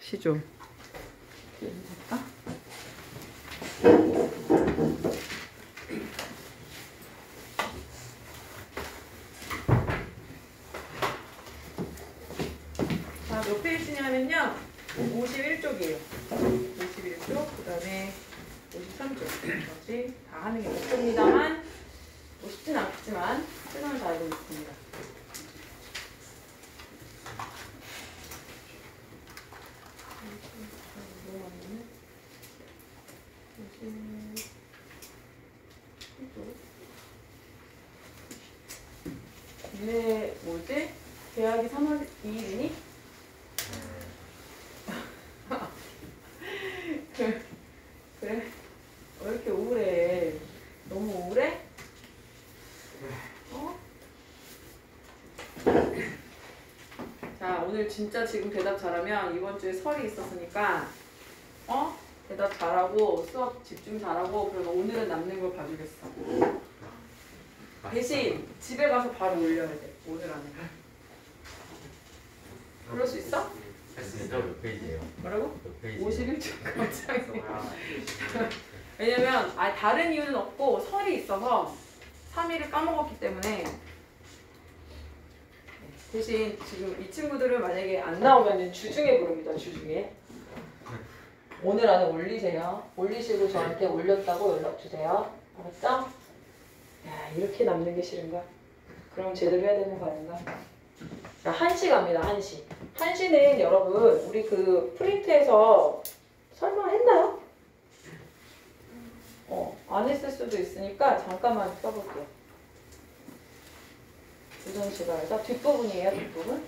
시조. 됐다. 자, 몇 페이지냐면요. 51쪽이에요. 51쪽, 그 다음에 53쪽. 까지 다 하는 게 목표입니다만, 뭐 쉽진 않겠지만, 최선을 다하고 있습니다. 네, 뭐지? 계약이 3월 2일이니? 그래? 왜 이렇게 우울해? 너무 우울해? 어? 자, 오늘 진짜 지금 대답 잘하면 이번 주에 설이 있었으니까 대답 잘하고 수업 집중 잘하고 그러면 오늘은 남는 걸 봐주겠어. 대신 집에 가서 바로 올려야 돼. 오늘 안에. 그럴 수 있어? 몇 페이지예요? 뭐라고? 몇 페이지? 51쪽 깜짝이야. 왜냐면 다른 이유는 없고 설이 있어서 3일을 까먹었기 때문에 대신 지금 이 친구들은 만약에 안 나오면 주중에 부릅니다. 주중에. 오늘 안에 올리세요. 올리시고 저한테 올렸다고 연락주세요. 알았죠? 야, 이렇게 남는 게 싫은가? 그럼 제대로 해야 되는 거 아닌가? 자, 1시 갑니다. 1시. 1시는 여러분 우리 그 프린트에서 설명했나요? 안 했을 수도 있으니까 잠깐만 써볼게요. 우선 시간에서 뒷부분이에요. 뒷부분.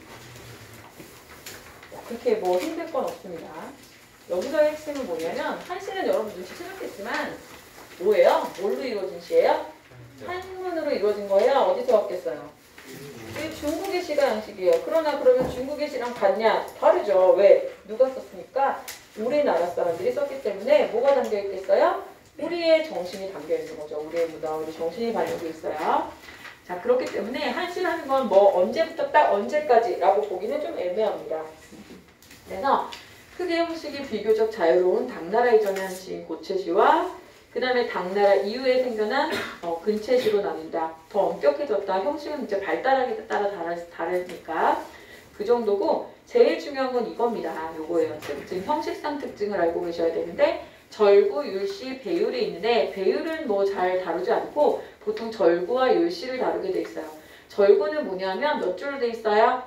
그렇게 뭐 힘들 건 없습니다. 여기서의 핵심은 뭐냐면 한시는 여러분 눈치 채셨겠지만 뭐예요? 뭘로 이루어진 시예요? 한문으로 이루어진 거예요? 어디서 왔겠어요? 이게 중국의 시가 양식이에요. 그러나 그러면 중국의 시랑 같냐? 다르죠. 왜? 누가 썼으니까? 우리나라 사람들이 썼기 때문에 뭐가 담겨 있겠어요? 우리의 정신이 담겨 있는 거죠. 우리의 문화, 우리 정신이 담겨 있어요. 자, 그렇기 때문에 한시라는 건 뭐 언제부터 딱 언제까지라고 보기는 좀 애매합니다. 그래서 크게 형식이 비교적 자유로운 당나라 이전의 한시인 고체시와 그 다음에 당나라 이후에 생겨난 근체시로 나뉜다. 더 엄격해졌다. 형식은 이제 발달하기에 따라 다르니까 그 정도고 제일 중요한 건 이겁니다. 요거예요. 특징, 형식상 특징을 알고 계셔야 되는데 절구, 율시, 배율이 있는데 배율은 뭐 잘 다루지 않고 보통 절구와 율시를 다루게 돼 있어요. 절구는 뭐냐면 몇 줄로 돼 있어요?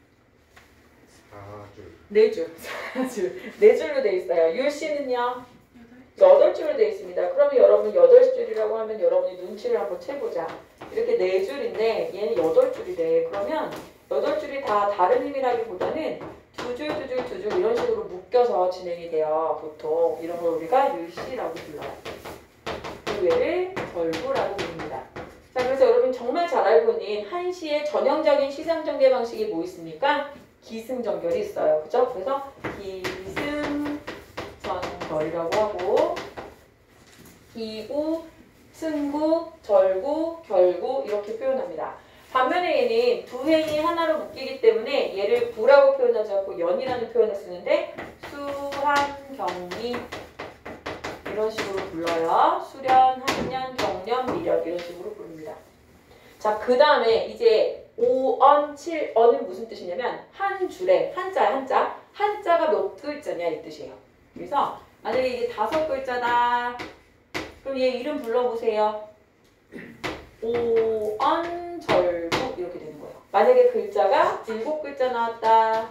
4줄. 4줄로 돼 있어요. 율시는요? 8줄로 돼 있습니다. 그러면 여러분 8줄이라고 하면 여러분이 눈치를 한번 채보자. 이렇게 4줄인데 얘는 8줄이래. 그러면 8줄이 다 다른 의미라기보다는 2줄 이런 식으로 묶여서 진행이 돼요. 보통 이런 걸 우리가 율시라고 불러요. 그 외를 절구라고 부릅니다. 자, 그래서 여러분 정말 잘 알고 있는 한시의 전형적인 시상전개 방식이 뭐 있습니까? 기승전결이 있어요. 그죠? 그래서 기승전결이라고 하고 기구, 승구, 절구, 결구 이렇게 표현합니다. 반면에 얘는 두 행이 하나로 묶이기 때문에 얘를 구라고 표현하지 않고 연이라는 표현을 쓰는데 수한, 경리 이런 식으로 불러요. 수련, 한년, 경련, 미련 이런 식으로 부릅니다. 자, 그 다음에 이제 5언, 7언은 무슨 뜻이냐면 한 줄에 한자가 몇 글자냐 이 뜻이에요. 그래서 만약에 이게 5글자다. 그럼 얘 이름 불러보세요. 5언 절구 이렇게 되는 거예요. 만약에 글자가 7글자 나왔다.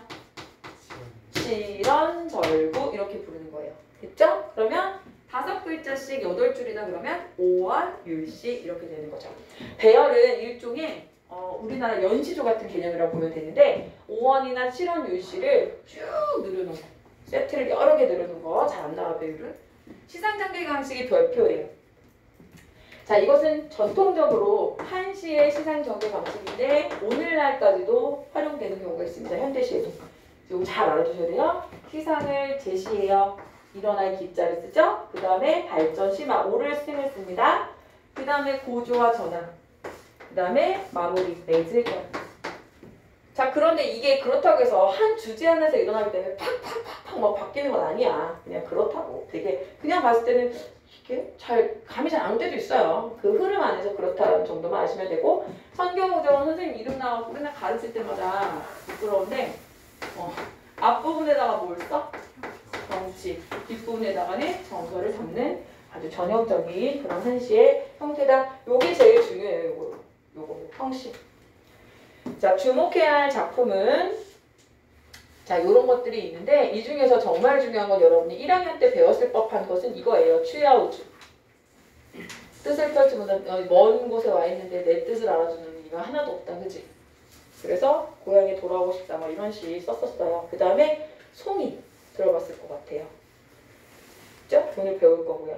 7언 절구 이렇게 부르는 거예요. 됐죠? 그러면 5글자씩 8줄이다 그러면 5언 율시 이렇게 되는 거죠. 배열은 일종의 우리나라 연시조 같은 개념이라고 보면 되는데 5원이나 7원 율시를 쭉 늘어놓은 거. 세트를 여러 개 늘어놓은 거. 잘 안 나와 배율은. 시상전개 방식의 별표예요. 자, 이것은 전통적으로 한시의 시상전개 방식인데 오늘날까지도 활용되는 경우가 있습니다. 현대시에도. 이거 잘 알아두셔야 돼요. 시상을 제시해요. 일어날 기자를 쓰죠. 그 다음에 발전, 심화, 오를 승을 씁니다. 그 다음에 고조와 전환. 그 다음에 마무리, 매질전. 자, 그런데 이게 그렇다고 해서 한 주제 안에서 일어나기 때문에 팍팍팍팍 막 바뀌는 건 아니야. 그냥 그렇다고. 되게 그냥 봤을 때는 이게 감이 잘 안 올 때도 있어요. 그 흐름 안에서 그렇다는 정도만 아시면 되고, 선경우정은 선생님 이름 나와서 맨날 가르칠 때마다 부끄러운데 앞부분에다가 뭘 써? 정치. 뒷부분에다가는 정서를 담는 아주 전형적인 그런 한시의 형태다. 요게 제일 중요해요. 요거 형식. 자, 주목해야 할 작품은 자, 요런 것들이 있는데 이 중에서 정말 중요한 건 여러분이 1학년 때 배웠을 법한 것은 이거예요. 취하우주. 뜻을 펼치면 먼 곳에 와 있는데 내 뜻을 알아주는 의미가 하나도 없다. 그지? 그래서 고향에 돌아오고 싶다. 뭐 이런 시 썼었어요. 그 다음에 송이 들어봤을 것 같아요. 그죠? 오늘 배울 거고요.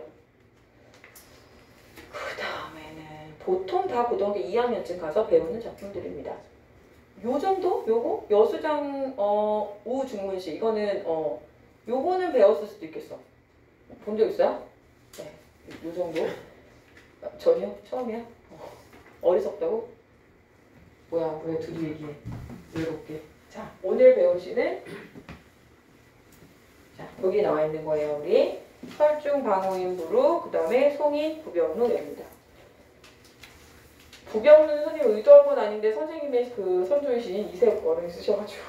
그 다음에는 보통 다 고등학교 2학년쯤 가서 배우는 작품들입니다. 요 정도? 요거? 여수장 우중문시 이거는 요거는 배웠을 수도 있겠어. 본 적 있어요? 네. 요 정도? 전혀? 처음이야? 어리석다고? 뭐야 왜 둘이 얘기해? 외롭게. 자, 오늘 배울 시는 자, 여기 나와 있는 거예요. 우리 설중 방어인부루 그 다음에 송이 부병루입니다. 부병루는 선생님 의도한 건 아닌데 선생님의 그 선조이신 이세욱 어른이 쓰셔가지고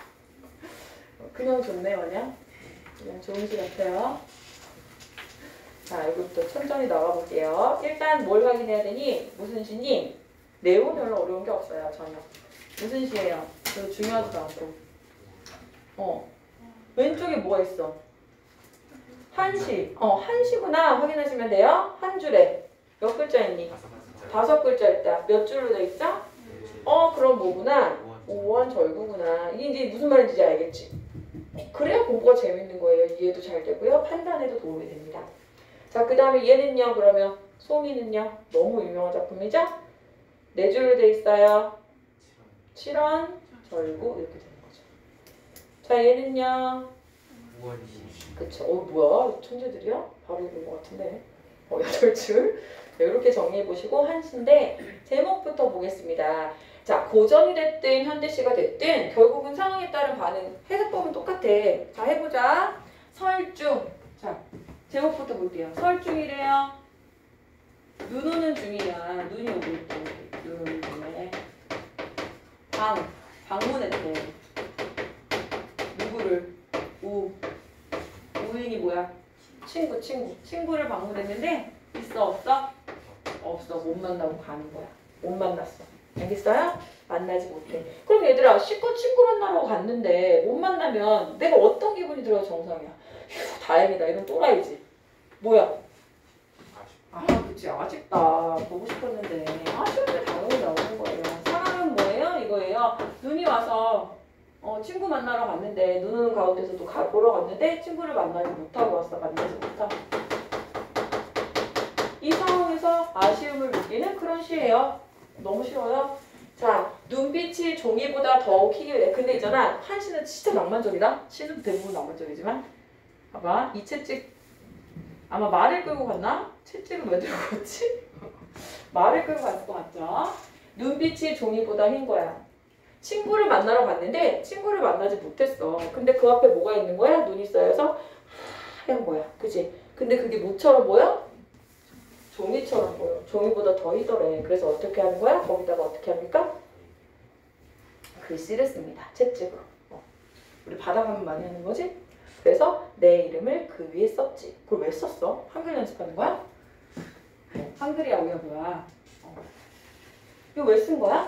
그냥 좋네 그냥 좋은 시 같아요. 자, 여기부터 천천히 나가볼게요. 일단 뭘 확인해야 되니? 무슨 시니? 내용은 별로 어려운 게 없어요. 전혀. 무슨 시예요? 별로 중요하지도 않고. 왼쪽에 뭐가 있어? 한시. 한시구나 확인하시면 돼요. 한 줄에 몇 글자 있니? 5글자 있다. 몇 줄로 돼 있어? 그럼 뭐구나? 5원 절구구나. 이게 이제 무슨 말인지 알겠지? 그래야 공부가 재밌는 거예요. 이해도 잘 되고요. 판단에도 도움이 됩니다. 자, 그 다음에 얘는요. 그러면 송이는요. 너무 유명한 작품이죠? 4줄로 돼 있어요. 7원 절구 이렇게 되는 거죠. 자, 얘는요. 그쵸. 뭐야? 천재들이야? 바로 읽은 것 같은데. 8줄. 이렇게 정리해보시고 한시인데 제목부터 보겠습니다. 자, 고전이 됐든 현대시가 됐든 결국은 상황에 따른 반응 해석법은 똑같아. 자, 해보자. 설중. 자, 제목부터 볼게요. 설중이래요. 눈 오는 중이야. 눈이 오고 있고 눈 오는 중에 방문했대. 누구를? 우인이 뭐야? 친구를 방문했는데 있어 없어? 없어. 못 만나고 가는 거야. 못 만났어. 알겠어요? 만나지 못해. 그럼 얘들아 친구 만나러 갔는데 못 만나면 내가 어떤 기분이 들어야 정상이야? 휴, 다행이다. 이런 또라이지. 뭐야? 그치. 아쉽다. 보고 싶었는데 아쉬운데 당연히 나오는 거예요. 사랑은 뭐예요? 이거예요. 눈이 와서 친구 만나러 갔는데 눈 오는 가운데서도 보러 갔는데 친구를 만나지 못하고 왔어. 만나지 못하고. 이 상황에서 아쉬움을 느끼는 그런 시예요. 너무 쉬워요. 자, 눈빛이 종이보다 더욱 희게 돼. 근데 있잖아. 한시는 진짜 낭만적이다. 시는 대부분 낭만적이지만 봐봐. 이 채찍 아마 말을 끌고 갔나? 채찍을 왜 들고 갔지? 말을 끌고 갔을 것 같죠? 눈빛이 종이보다 흰 거야. 친구를 만나러 갔는데 친구를 만나지 못했어. 근데 그 앞에 뭐가 있는 거야? 눈이 쌓여서 하얀 거야. 그치? 근데 그게 뭐처럼 보여? 종이처럼 보여. 종이보다 더 희더래. 그래서 어떻게 하는 거야? 거기다가 어떻게 합니까? 글씨를 씁니다. 채찍으로. 우리 바다 가면 많이 하는 거지? 그래서 내 이름을 그 위에 썼지. 그걸 왜 썼어? 한글 연습하는 거야? 한글이야 우야 뭐야? 이거 왜 쓴 거야?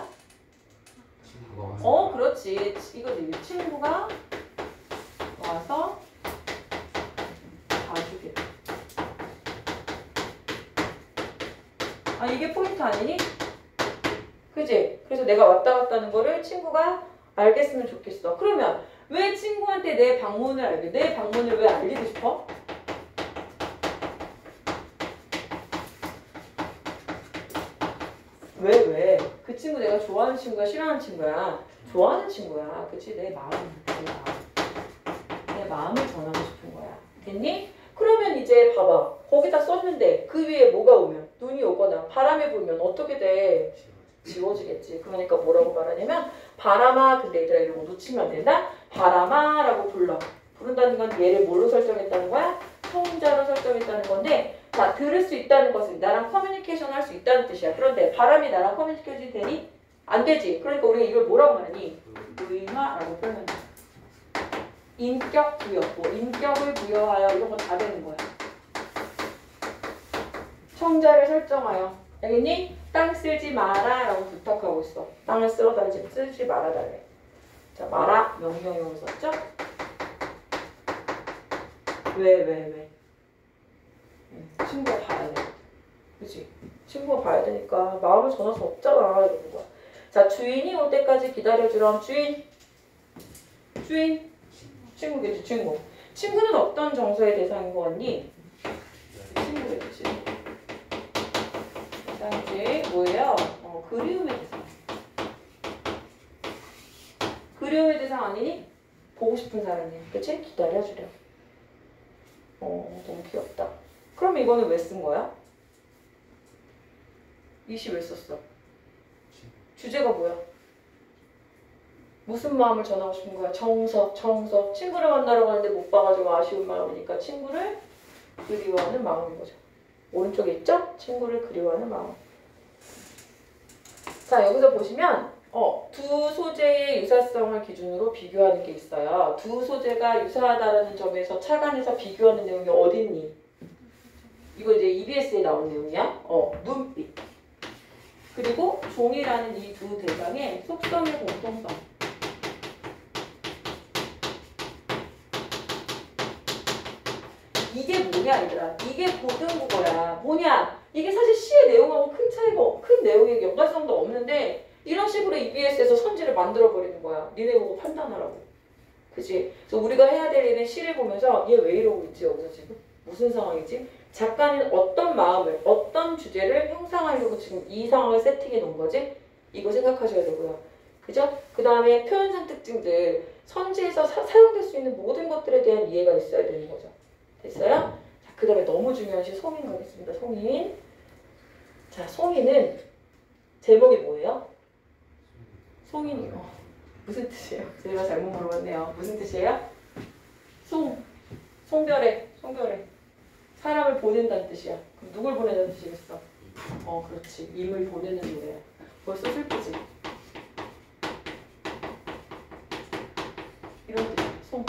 그렇지. 이거지. 친구가 와서 봐주게. 이게 포인트 아니니? 그지? 그래서 내가 왔다 갔다는 거를 친구가 알겠으면 좋겠어. 그러면 왜 친구한테 내 방문을 알게? 내 방문을 왜 알리고 싶어? 왜? 그 친구 내가 좋아하는 친구야? 싫어하는 친구야? 좋아하는 친구야. 그치? 내 마음을 전하고 싶은 거야. 됐니? 그러면 이제 봐봐. 거기다 썼는데 그 위에 뭐가 오면? 눈이 오거나 바람이 불면 어떻게 돼? 지워지겠지. 그러니까 뭐라고 말하냐면 바람아. 근데 얘들아 이런 거 놓치면 안 된다. 바람아라고 불러. 부른다는 건 얘를 뭘로 설정했다는 거야? 청자로 설정했다는 건데 자, 들을 수 있다는 것은 나랑 커뮤니케이션 할 수 있다는 뜻이야. 그런데 바람이 나랑 커뮤니케이션이 되니? 안 되지. 그러니까 우리가 이걸 뭐라고 말하니? 의마라고 표현한다. 인격 부여, 뭐 인격을 부여하여 이런 거 다 되는 거야. 청자를 설정하여. 알겠니? 땅 쓸지 마라 라고 부탁하고 있어. 땅을 쓸어달지 쓰지 말아달래. 자, 마라 명령형을 썼죠? 왜? 친구가 봐야 돼. 그치? 친구가 봐야 되니까 마음을 전할 수 없잖아. 이러는 거야. 자, 주인이 올 때까지 기다려주렴. 주인. 친구겠지, 친구. 친구는 어떤 정서의 대상인 거 같니? 친구겠지. 그다음에 뭐예요? 그리움의 대상. 그리움의 대상 아니니? 보고 싶은 사람이야. 그치? 기다려주렴. 너무 귀엽다. 그럼 이거는 왜 쓴 거야? 이시 왜 썼어? 주제가 뭐야? 무슨 마음을 전하고 싶은 거야? 정서. 친구를 만나러 가는데 못 봐가지고 아쉬운 마음이니까 친구를 그리워하는 마음인 거죠. 오른쪽에 있죠? 친구를 그리워하는 마음. 자, 여기서 보시면 두 소재의 유사성을 기준으로 비교하는 게 있어요. 두 소재가 유사하다는 점에서 착안해서 비교하는 내용이 어디 있니? 이거 이제 EBS에 나온 내용이야. 눈빛. 그리고 종이라는 이 두 대상의 속성의 공통성. 이게 뭐냐 얘들아. 이게 고등국어야. 뭐냐. 이게 사실 시의 내용하고 큰 내용의 연관성도 없는데 이런 식으로 EBS에서 선지를 만들어버리는 거야. 니네 보고 판단하라고. 그치? 그래서 우리가 해야 될 일은 시를 보면서 얘 왜 이러고 있지 여기서 지금? 무슨 상황이지? 작가는 어떤 마음을, 어떤 주제를 형상하려고 지금 이 상황을 세팅해 놓은 거지? 이거 생각하셔야 되고요. 그죠? 그 다음에 표현상 특징들, 선지에서 사용될 수 있는 모든 것들에 대한 이해가 있어야 되는 거죠. 됐어요? 자, 그 다음에 너무 중요한 시 송인 가겠습니다. 송인. 자, 송인은 제목이 뭐예요? 송인이 무슨 뜻이에요? 제가 잘못 물어봤네요. 무슨 뜻이에요? 송별해. 사람을 보낸다는 뜻이야. 그럼 누굴 보낸다는 뜻이겠어? 그렇지. 임을 보내는 노래야. 벌써 슬프지? 이런 뜻이야. 송.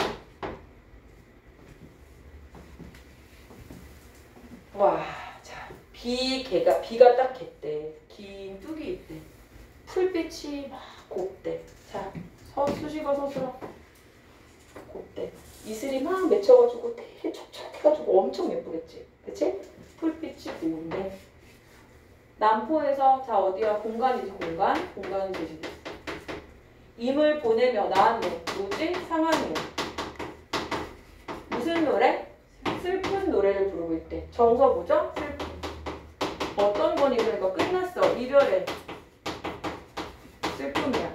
와, 자, 비가 딱 겠대. 긴 뚝이 있대. 풀빛이 막 곱대. 자, 수식어 서술어. 곱대. 이슬이 막 맺혀가지고 되게 촉촉해가지고 엄청 예쁘겠지. 그치? 풀빛이 고운데. 남포에서 자 어디야? 공간이지 공간. 공간은 되지. 임을 보내며 나왔네. 뭐지? 상황이야. 무슨 노래? 슬픈 노래를 부르고 있대. 정서 뭐죠? 슬픈. 어떤 건이 그러니까 끝났어. 이별해. 슬픔이야.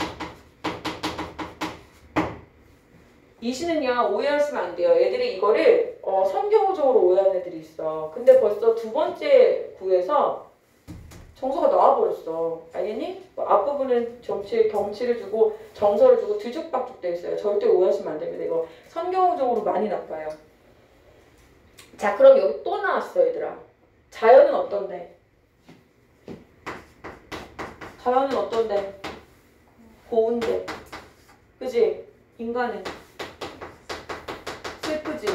이 시는요 오해하시면 안 돼요. 애들이 이거를 선경어적으로 오해하는 애들이 있어. 근데 벌써 두 번째 구에서 정서가 나와버렸어. 알겠니? 앞부분은 경치를 주고 정서를 주고 뒤죽박죽 돼 있어요. 절대 오해하시면 안 됩니다. 이거 선경어적으로 많이 나빠요. 자, 그럼 여기 또 나왔어 얘들아. 자연은 어떤데? 자연은 어떤데? 고운데. 그지? 인간은 슬프지?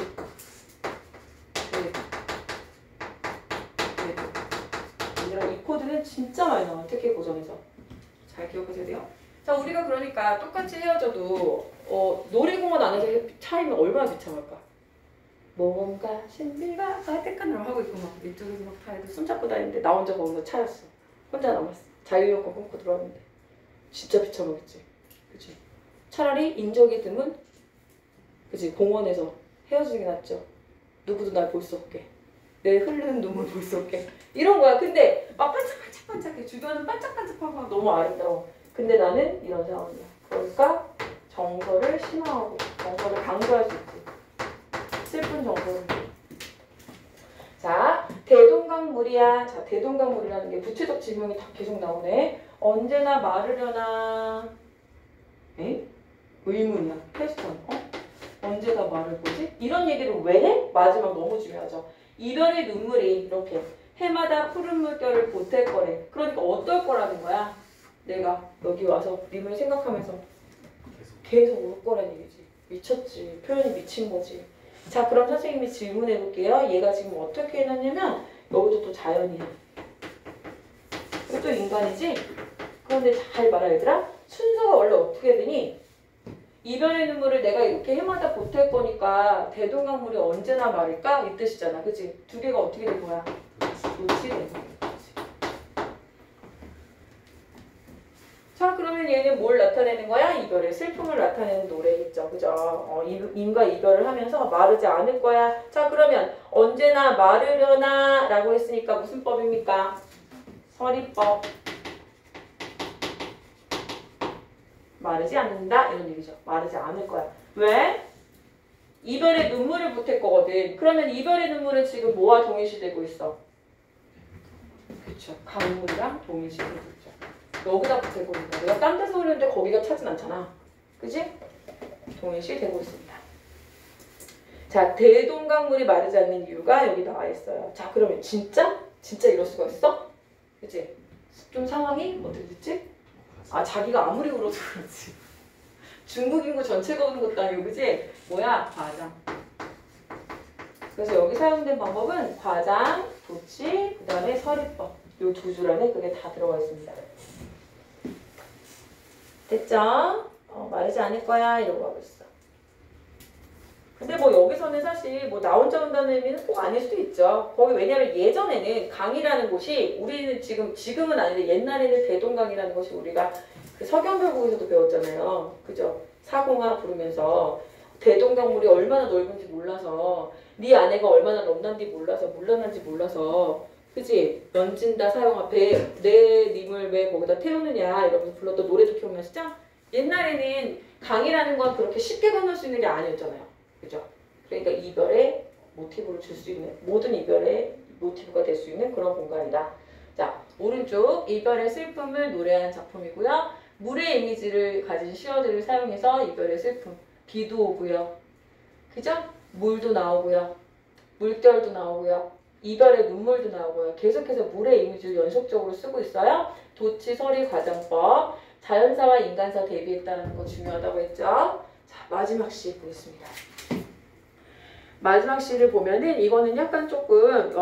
얘들아 이 코드는 진짜 많이 나와. 특히 고전에서. 잘 기억하셔야 돼요. 자, 우리가 그러니까 똑같이 헤어져도 놀이공원 안에서 차이면 얼마나 비참할까? 뭔가 신비가 택하느라 하고 있고 막 이쪽에서 막 다 애들 손잡고 다니는데 나 혼자 거기서 차였어. 혼자 남았어. 자유여권 끊고 들어왔는데 진짜 비참하겠지. 그치? 차라리 인적이 드문 그치? 공원에서 헤어지는 게 낫죠. 누구도 날 볼 수 없게. 내 흐르는 눈물 볼 수 없게. 이런 거야. 근데 막 반짝반짝해. 주변은 반짝반짝하고 너무 아름다워. 근데 나는 이런 상황이야. 그러니까 정서를 심화하고 정서를 강조할 수 있지. 슬픈 정서를. 자, 대동강물이야. 자, 대동강물이라는 게 부채적 지명이 다 계속 나오네. 언제나 마르려나 의문이야. 퀘스천. 언제가 말을 보지? 이런 얘기를 왜 해? 마지막 너무 중요하죠. 이별의 눈물이 이렇게 해마다 푸른 물결을 보탤 거래. 그러니까 어떨 거라는 거야? 내가 여기 와서 님을 생각하면서 계속 울 거란 얘기지. 미쳤지. 표현이 미친 거지. 자, 그럼 선생님이 질문해 볼게요. 얘가 지금 어떻게 해놨냐면 여기도 또 자연이야. 그리고 또 인간이지? 그런데 잘 봐라 얘들아. 순서가 원래 어떻게 되니? 이별의 눈물을 내가 이렇게 해마다 보탤 거니까 대동강물이 언제나 말일까? 이 뜻이잖아. 그치? 두 개가 어떻게 된 거야? 도치 된 거야. 자, 그러면 얘는 뭘 나타내는 거야? 이별의 슬픔을 나타내는 노래겠죠. 그죠? 임과 이별을 하면서 마르지 않을 거야. 자, 그러면 언제나 마르려나 라고 했으니까 무슨 법입니까? 서리법. 마르지 않는다 이런 얘기죠. 마르지 않을 거야. 왜? 이별의 눈물을 보탤 거거든. 그러면 이별의 눈물은 지금 뭐와 동일시되고 있어? 그쵸. 강물이랑 동일시되고 있죠. 여기다 보탤 거니까. 내가 딴 데서 흐르는데 거기가 차진 않잖아. 그치? 동일시되고 있습니다. 자, 대동강물이 마르지 않는 이유가 여기 나와 있어요. 자, 그러면 진짜 이럴 수가 있어? 그치? 좀 상황이 어떻게 됐지? 아, 자기가 아무리 울어도 그렇지. 중국 인구 전체가 우는 것도 아니고, 그지? 뭐야? 과장. 그래서 여기 사용된 방법은 과장, 도치, 그 다음에 서리법. 요 두 줄 안에 그게 다 들어가 있습니다. 됐죠? 마르지 않을 거야. 이러고 하고 있어. 근데 뭐 여기서는 사실 뭐 나 혼자 온다는 의미는 꼭 아닐 수도 있죠. 거기 왜냐면 예전에는 강이라는 곳이 우리는 지금은 아닌데 옛날에는 대동강이라는 것이 우리가 그 서경별국에서도 배웠잖아요. 그죠? 사공화 부르면서 대동강물이 얼마나 넓은지 몰라서 네 아내가 얼마나 넘난지 몰라서 물러난지 몰라서 그지? 연진다 사용화 배 내 님을 왜 거기다 태우느냐 이러면서 불렀던 노래도 기억나시죠? 옛날에는 강이라는 건 그렇게 쉽게 건널 수 있는 게 아니었잖아요. 그죠? 그러니까 이별의 모티브를 줄 수 있는 모든 이별의 모티브가 될 수 있는 그런 공간이다. 자, 오른쪽 이별의 슬픔을 노래한 작품이고요. 물의 이미지를 가진 시어들을 사용해서 이별의 슬픔, 비도 오고요. 그죠? 물도 나오고요. 물결도 나오고요. 이별의 눈물도 나오고요. 계속해서 물의 이미지를 연속적으로 쓰고 있어요. 도치, 서리, 과장법, 자연사와 인간사 대비했다는 거 중요하다고 했죠. 자, 마지막 시 보겠습니다. 마지막 시를 보면은 이거는 약간 조금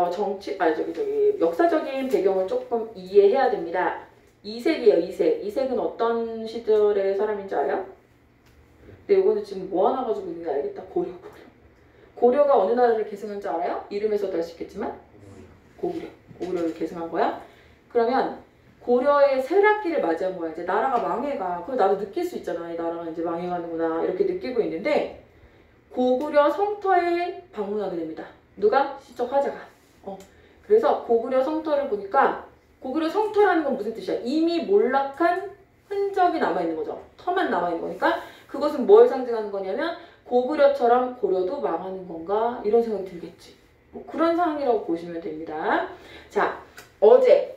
역사적인 배경을 조금 이해해야 됩니다. 이색이에요. 이색은 어떤 시절의 사람인지 알아요? 근데 이거는 지금 뭐 하나 가지고 있는지 알겠다. 고려가 어느 나라를 계승한 줄 알아요? 이름에서도 알 수 있겠지만 고구려를 계승한 거야. 그러면 고려의 쇠락기를 맞이한 거야. 이제 나라가 망해가. 그걸 나도 느낄 수 있잖아. 이 나라가 이제 망해가는구나. 이렇게 느끼고 있는데 고구려 성터에 방문하게 됩니다. 누가? 시적 화자가. 그래서 고구려 성터를 보니까 고구려 성터라는 건 무슨 뜻이야? 이미 몰락한 흔적이 남아있는 거죠. 터만 남아있는 거니까 그것은 뭘 상징하는 거냐면 고구려처럼 고려도 망하는 건가? 이런 생각이 들겠지. 뭐 그런 상황이라고 보시면 됩니다. 자, 어제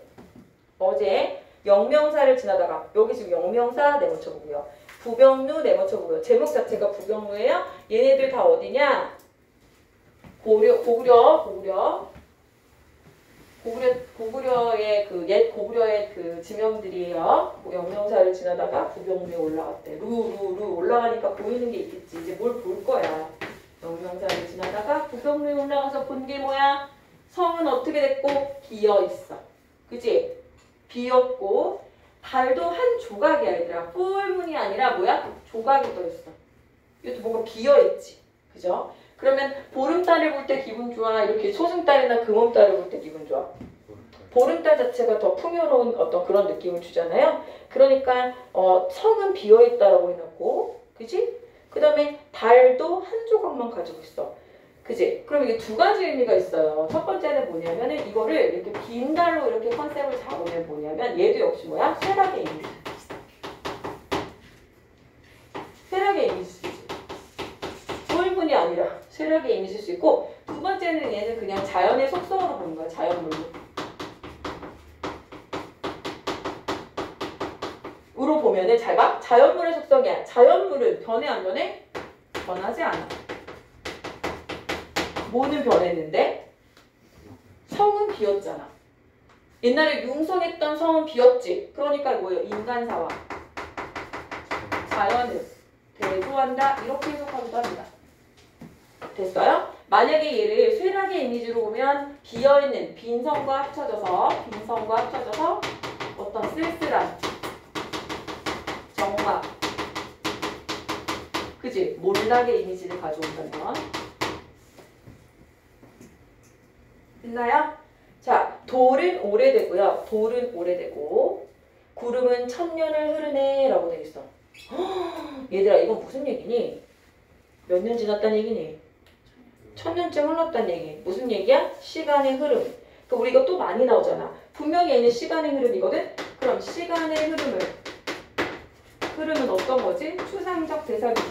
영명사를 지나다가 여기 지금 영명사 내모쳐보고요. 부병루 내모쳐보고요. 제목 자체가 부병루예요. 얘네들 다 어디냐? 고구려의 그 옛 고구려의 그 지명들이에요. 영명사를 지나다가 부병루에 올라갔대. 루 올라가니까 보이는 게 있겠지. 이제 뭘 볼 거야. 영명사를 지나다가 부병루에 올라가서 본 게 뭐야? 성은 어떻게 됐고? 비어 있어. 그치? 비었고 달도 한 조각이야 얘들아. 풀문이 아니라 뭐야? 조각이 떠있어. 이것도 뭔가 비어있지. 그죠? 그러면 보름달을 볼 때 기분 좋아? 이렇게 소승달이나 금음달을 볼 때 기분 좋아? 보름달 자체가 더 풍요로운 어떤 그런 느낌을 주잖아요. 그러니까 성은 비어있다라고 해놓고 그지? 그 다음에 달도 한 조각만 가지고 있어. 그지? 그럼 이게 두 가지 의미가 있어요. 첫 번째는 뭐냐면은 이거를 이렇게 빈 달로 이렇게 컨셉을 잡으면 뭐냐면 얘도 역시 뭐야? 쇠락의 이미지. 쇠락의 이미지지. 소일문이 아니라 쇠락의 이미지일 수 있고 두 번째는 얘는 그냥 자연의 속성으로 보는 거야. 자연물로. 보면은 잘 봐. 자연물의 속성이야. 자연물은 변해 안 변해? 변하지 않아. 뭐는 변했는데? 성은 비었잖아. 옛날에 융성했던 성은 비었지. 그러니까 뭐예요? 인간사와 자연을 대조한다. 이렇게 해석하기도 합니다. 됐어요? 만약에 얘를 쇠락의 이미지로 보면 비어있는 빈성과 합쳐져서 어떤 쓸쓸한 정막, 그지? 몰락의 이미지를 가져온다면 됐나요? 자, 돌은 오래되고요. 돌은 오래되고 구름은 천년을 흐르네 라고 되어 있어. 얘들아 이건 무슨 얘기니? 몇 년 지났다는 얘기니? 천년쯤 흘렀다는 얘기. 무슨 얘기야? 시간의 흐름. 그러니까 우리 이거 또 많이 나오잖아. 분명히 얘는 시간의 흐름이거든? 그럼 시간의 흐름은 어떤 거지? 추상적 대상이지.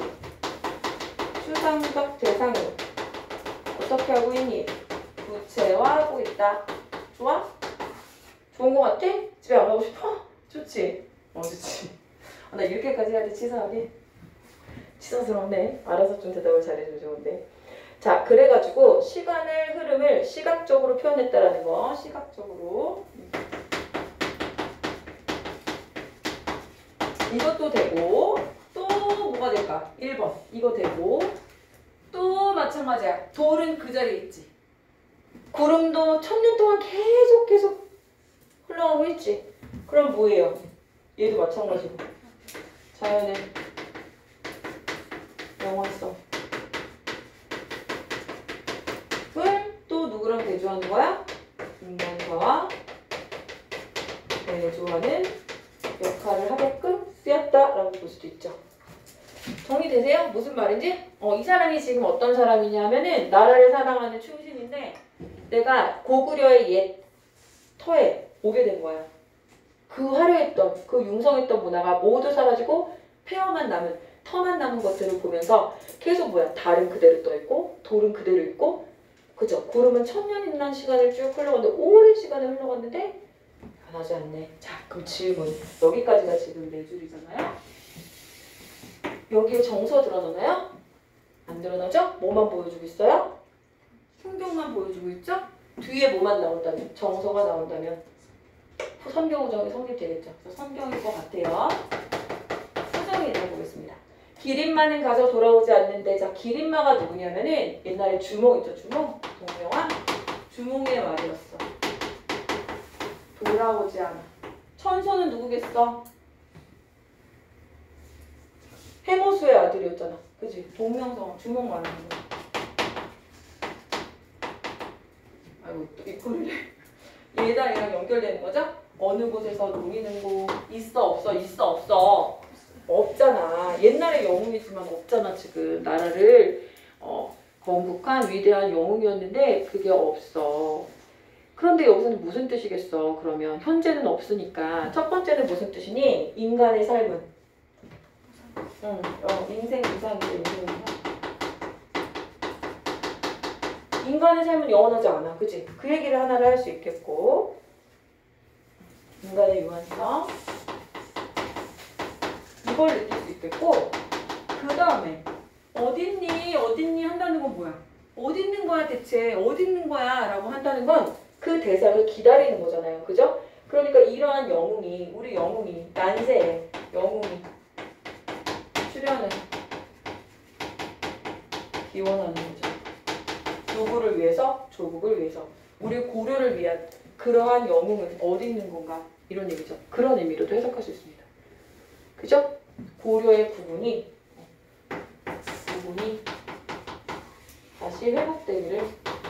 추상적 대상을 어떻게 하고 있니? 구체화하고 있다. 좋아? 좋은 거 같아? 집에 안 가고 싶어? 좋지? 좋지. 나 이렇게까지 해야 돼, 치사하게? 치사스럽네. 알아서 좀 대답을 잘해주면 좋은데. 자, 그래가지고 시간의 흐름을 시각적으로 표현했다라는 거. 시각적으로. 이것도 되고 또 뭐가 될까? 1번. 이거 되고 또 마찬가지야. 돌은 그 자리에 있지. 구름도 천년 동안 계속 흘러가고 있지. 그럼 뭐예요? 얘도 마찬가지고. 자연의 영원성. 또 누구랑 대조하는 거야? 인간사와 대조하는 역할을 하게끔 쓰였다라고 볼 수도 있죠. 정리되세요? 무슨 말인지? 이 사람이 지금 어떤 사람이냐면은 나라를 사랑하는 충신인데 내가 고구려의 옛 터에 오게 된 거야. 그 화려했던, 그 융성했던 문화가 모두 사라지고 폐허만 남은, 터만 남은 것들을 보면서 계속 뭐야? 달은 그대로 떠있고 돌은 그대로 있고 그죠? 구름은 천년이라는 시간을 쭉 흘러갔는데 오랜 시간을 흘러갔는데 변하지 않네. 자, 그럼 질문. 여기까지가 지금 네 줄이잖아요. 여기에 정서 드러나나요? 안 드러나죠? 뭐만 보여주고 있어요? 풍경만 보여주고 있죠? 뒤에 뭐만 나온다면? 정서가 나온다면 선경우정이 성립되겠죠. 그래서 선경일 것 같아요. 수정이 해보겠습니다. 기린마는 가서 돌아오지 않는데, 자, 기린마가 누구냐면은 옛날에 주몽 있죠, 주몽? 동명화? 주몽의 말이었어. 돌아오지 않아. 천소는 누구겠어? 해모수의 아들이었잖아. 그치? 동명성, 주몽 말하는 거. 아이고, 또 이거를 얘랑 얘랑 연결되는 거죠? 어느 곳에서 노리는 곳 있어, 없어? 있어, 없어? 없잖아. 옛날에 영웅이지만 없잖아. 지금 나라를 건국한 위대한 영웅이었는데 그게 없어. 그런데 여기서는 무슨 뜻이겠어? 그러면 현재는 없으니까 첫 번째는 무슨 뜻이니? 인간의 삶은 인생 이상이죠. 인생 이상. 인간의 삶은 영원하지 않아. 그치? 그 얘기를 하나를 할 수 있겠고 인간의 유한성 이걸 느낄 수 있겠고 그 다음에 어딨니 한다는 건 뭐야? 어디 있는 거야 대체? 어디 있는 거야? 라고 한다는 건 그 대상을 기다리는 거잖아요. 그죠? 그러니까 이러한 영웅이 우리 영웅이 난세에 영웅이 출현을 기원하는 거죠. 누구를 위해서? 조국을 위해서. 우리 고려를 위한 그러한 영웅은 어디 있는 건가? 이런 얘기죠. 그런 의미로도 해석할 수 있습니다. 그죠? 고려의 구군이 다시 회복되기를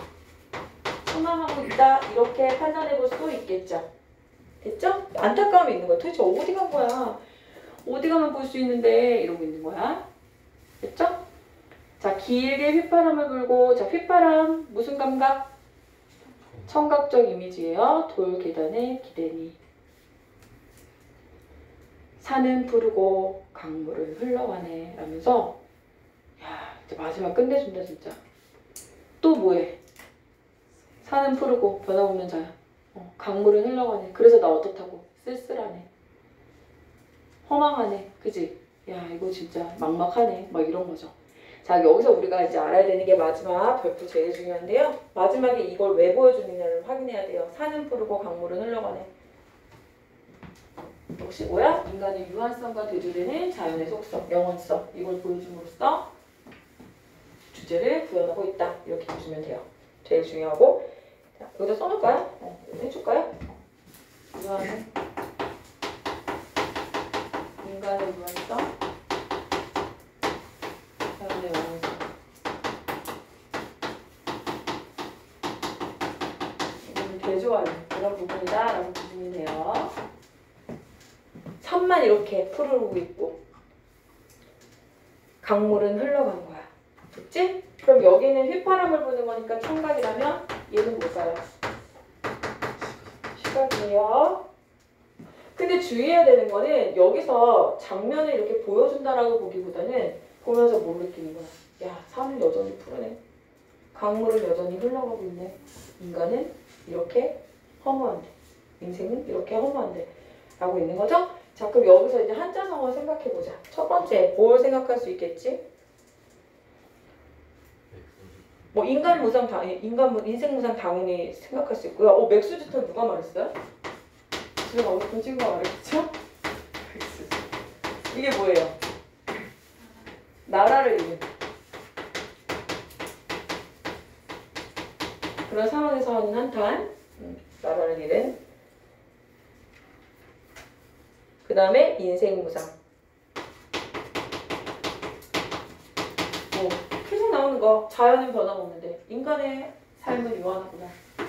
소망하고 있다. 이렇게 판단해 볼 수도 있겠죠. 됐죠? 안타까움이 있는 거야. 도대체 어디 간 거야? 어디 가면 볼 수 있는데 이러고 있는 거야. 됐죠? 자, 길게 휘파람을 불고 자, 휘파람 무슨 감각? 청각적 이미지예요. 돌 계단에 기대니 산은 푸르고 강물은 흘러가네 라면서 야 이제 마지막 끝내준다 진짜. 또 뭐해? 산은 푸르고 변함없는 자야. 강물은 흘러가네. 그래서 나 어떻다고? 쓸쓸하네. 허망하네. 그지? 야, 이거 진짜 막막하네. 막 이런 거죠. 자, 여기서 우리가 이제 알아야 되는 게 마지막 별표 제일 중요한데요. 마지막에 이걸 왜 보여주느냐를 확인해야 돼요. 산은 푸르고 강물은 흘러가네. 역시 뭐야? 인간의 유한성과 대조되는 자연의 속성, 영원성. 이걸 보여줌으로써 주제를 구현하고 있다. 이렇게 보시면 돼요. 제일 중요하고. 자, 여기다 써놓을까요? 해줄까요? 유한은 인간의 유한성, 자연의 영원성. 이거는 대조하는 그런 부분이다 라고 보시면 돼요. 산만 이렇게 푸르르고 있고 강물은 흘러간 거야. 됐지? 그럼 여기는 휘파람을 부는 거니까 청각이라면 얘는 뭘까요? 시각이에요. 근데 주의해야 되는 거는 여기서 장면을 이렇게 보여준다라고 보기보다는 보면서 뭘 느끼는 거야? 야, 산은 여전히 푸르네. 강물은 여전히 흘러가고 있네. 인간은 이렇게 허무한데. 인생은 이렇게 허무한데. 라고 있는 거죠? 자, 그럼 여기서 이제 한자성어 생각해보자. 첫 번째, 뭘 생각할 수 있겠지? 뭐 인생 무상 당연히 생각할 수 있고요. 맥수지탄 누가 말했어요? 집에 가고 싶은 친구가 말했죠? 이게 뭐예요? 나라를 잃은 그런 상황에서 하는 한탄, 나라를 잃은. 그 다음에 인생 무상. 계속 나오는 거. 자연은 변함없는데 인간의 삶은 유한하구나.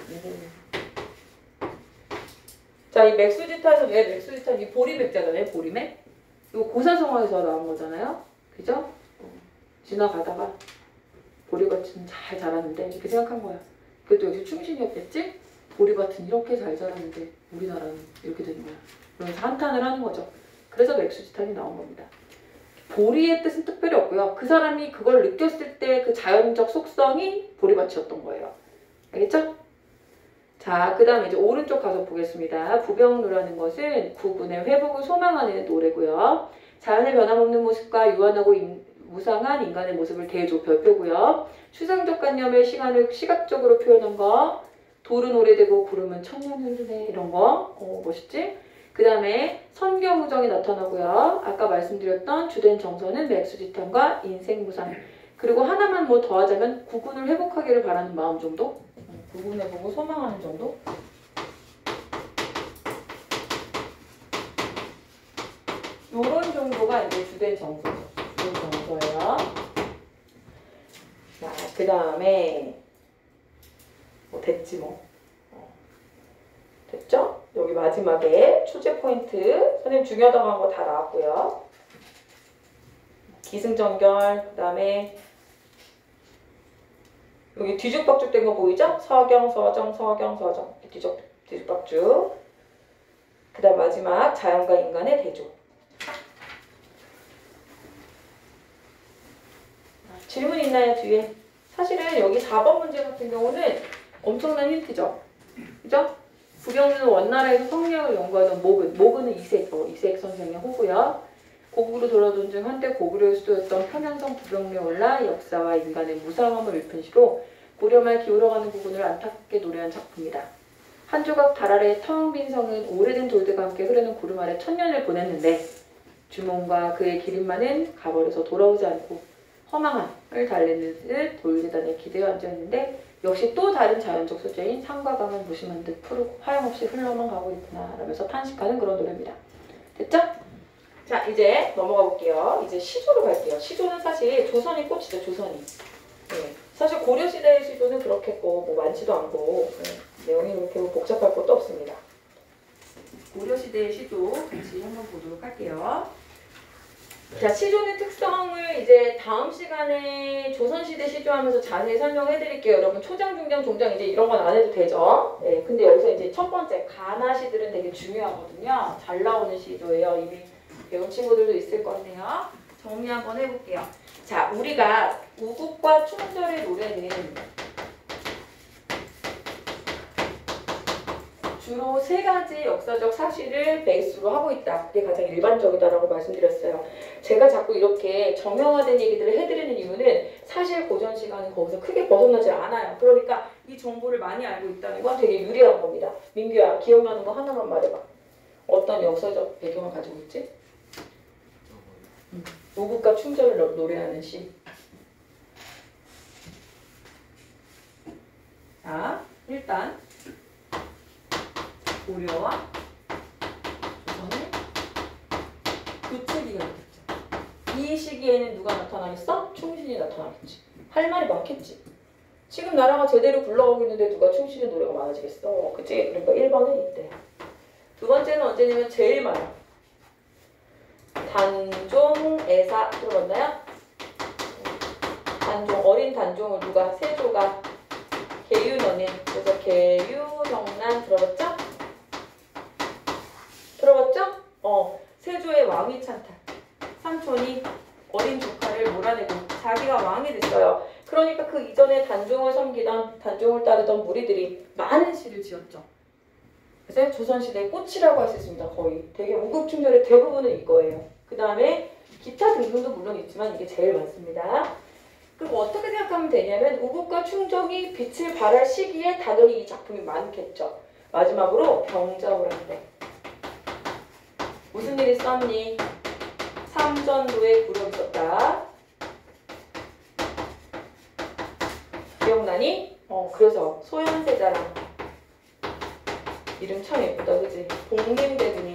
자, 이 맥수지탄은 왜 맥수지탄? 이 보리백자잖아요. 보리맥. 이거 고사성어에서 나온 거잖아요. 그죠? 지나가다가 보리밭은 잘 자랐는데 이렇게 생각한 거야. 그래도 여기 충신이었겠지? 보리밭은 이렇게 잘 자랐는데 우리나라는 이렇게 되는 거야. 그래서 한탄을 하는 거죠. 그래서 맥수지탄이 나온 겁니다. 보리의 뜻은 특별히 없고요. 그 사람이 그걸 느꼈을 때 그 자연적 속성이 보리밭이었던 거예요. 알겠죠? 자, 그 다음에 이제 오른쪽 가서 보겠습니다. 부병루라는 것은 구분의 회복을 소망하는 노래고요. 자연의 변함없는 모습과 유한하고 무상한 인간의 모습을 대조, 별표고요. 추상적 관념의 시간을 시각적으로 표현한 거. 돌은 오래되고 구름은 천년을 흐르네. 이런 거. 멋있지? 그 다음에 선경우정이 나타나고요. 아까 말씀드렸던 주된 정서는 맥수지탄과 인생무상. 그리고 하나만 뭐 더하자면 구군을 회복하기를 바라는 마음 정도? 구군 회복을 소망하는 정도? 요런 정도가 이제 주된 정서죠. 주된 정서예요. 자, 그 다음에 됐지 뭐. 됐죠? 여기 마지막에 출제 포인트. 선생님 중요하다고 한 거 다 나왔고요. 기승전결, 그 다음에 여기 뒤죽박죽 된 거 보이죠? 서경, 서정, 서경, 서정. 뒤죽박죽. 그 다음 마지막 자연과 인간의 대조. 질문 있나요, 뒤에? 사실은 여기 4번 문제 같은 경우는 엄청난 힌트죠. 그죠? 부병루는 원나라에서 성리학을 연구하던 모근은 이색 선생의 호구요. 고국으로 돌아온 중 한때 고구려의 수도였던 편안성 부병루에 올라 역사와 인간의 무상함을 읊은 시로 고려말 기울어가는 부분을 안타깝게 노래한 작품이다. 한 조각 달 아래 텅 빈 성은 오래된 돌들과 함께 흐르는 구름 아래 천년을 보냈는데 주몽과 그의 기린만은 가버려서 돌아오지 않고 허망함을 달래는 듯 돌계단에 기대어 앉아있는데 역시 또 다른 자연적 소재인 산과 강은 무심한 듯 푸르고 하염없이 흘러만 가고 있구나 라면서 탄식하는 그런 노래입니다. 됐죠? 자, 이제 넘어가 볼게요. 이제 시조로 갈게요. 시조는 사실 조선이 꽃이죠. 조선이. 네. 사실 고려시대의 시조는 그렇게 뭐 많지도 않고 내용이 그렇게 복잡할 것도 없습니다. 고려시대의 시조 같이 한번 보도록 할게요. 자, 시조의 특성을 이제 다음 시간에 조선시대 시조하면서 자세히 설명해 드릴게요. 여러분 초장, 중장, 종장 이제 이런 건 안 해도 되죠. 네, 근데 여기서 이제 첫 번째 가나시들은 되게 중요하거든요. 잘 나오는 시조예요. 이미 배운 친구들도 있을 거네요. 정리 한번 해볼게요. 자, 우리가 우국과 충절의 노래는 주로 세 가지 역사적 사실을 베이스로 하고 있다. 그게 가장 일반적이다라고 말씀드렸어요. 제가 자꾸 이렇게 정형화된 얘기들을 해드리는 이유는 사실 고전 시간은 거기서 크게 벗어나지 않아요. 그러니까 이 정보를 많이 알고 있다는 건 되게 유리한 겁니다. 민규야, 기억나는 거 하나만 말해봐. 어떤 역사적 배경을 가지고 있지? 오국과 충절을 노래하는 시. 자, 일단 고려와 조선의 교체기가 있겠죠. 이 시기에는 누가 나타나겠어? 충신이 나타나겠지. 할 말이 많겠지. 지금 나라가 제대로 굴러가고 있는데 누가 충신의 노래가 많아지겠어. 그치? 그러니까 1번은 이때. 두 번째는 언제냐면 제일 많아. 단종, 애사 들어봤나요? 단종, 어린 단종을 누가? 세조가 계윤언인. 그래서 계유정난 들어봤죠? 들어봤죠? 세조의 왕위 찬탈. 삼촌이 어린 조카를 몰아내고 자기가 왕이 됐어요. 그러니까 그 이전에 단종을 섬기던, 단종을 따르던 무리들이 많은 시를 지었죠. 그래서 조선시대의 꽃이라고 할 수 있습니다. 거의. 되게 우국충절의 대부분은 이거예요. 그 다음에 기타 등등도 물론 있지만 이게 제일 많습니다. 그리고 어떻게 생각하면 되냐면 우국과 충정이 빛을 발할 시기에 당연히 이 작품이 많겠죠. 마지막으로 병자호란대. 무슨 일이 있었니? 삼전도에 굴욕이 있었다. 기억나니? 그래서 소현세자랑 이름 참 예쁘다, 그지? 복림대군이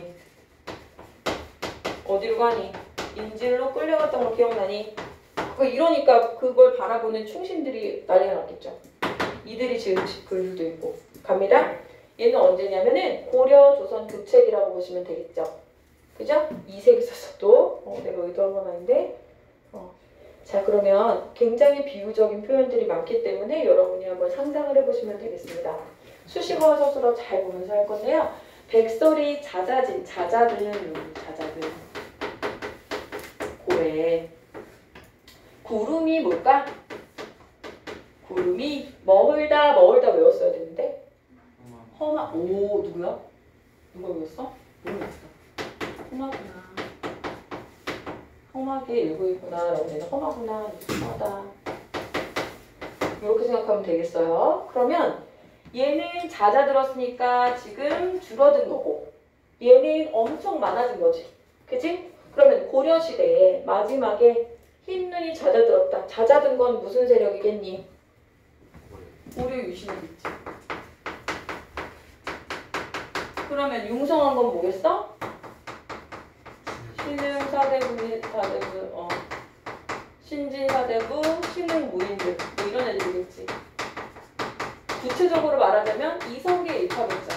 어디로 가니? 인질로 끌려갔던 거 기억나니? 이러니까 그걸 바라보는 충신들이 난리가 났겠죠. 이들이 지은 글도 있고. 갑니다. 얘는 언제냐면은 고려 조선 교책이라고 보시면 되겠죠. 그죠? 이색이 있었어도 내가 의도한 건 아닌데. 자, 그러면 굉장히 비유적인 표현들이 많기 때문에 여러분이 한번 상상을 해보시면 되겠습니다. 수식어와 서술어 잘 보면서 할 건데요. 백설이 자자진, 자자든 고래. 구름이 뭘까? 구름이 머물다 외웠어야 되는데. 험하. 오, 누구야? 누가 외웠어? 모르겠어. 험하구나. 험하게 읽고 있구나. 라고 해서 험하구나. 험하다. 이렇게 생각하면 되겠어요. 그러면 얘는 잦아들었으니까 지금 줄어든 거고 얘는 엄청 많아진 거지. 그치? 그러면 고려시대에 마지막에 흰눈이 잦아들었다. 잦아든 건 무슨 세력이겠니? 고려 유신이겠지. 그러면 융성한 건 뭐겠어? 신흥사대부, 신진사대부, 신흥무인들 뭐 이런 애들이겠지. 구체적으로 말하자면 이성계 일파백자.